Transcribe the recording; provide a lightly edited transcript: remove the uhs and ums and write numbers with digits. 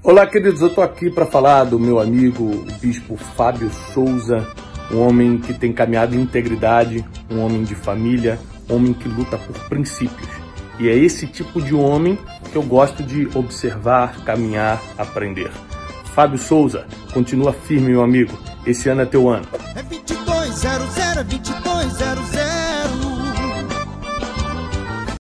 Olá, queridos, eu tô aqui para falar do meu amigo, o Bispo Fábio Souza, um homem que tem caminhado em integridade, um homem de família, um homem que luta por princípios. E é esse tipo de homem que eu gosto de observar, caminhar, aprender. Fábio Souza, continua firme, meu amigo. Esse ano é teu ano. É 2200, 2200.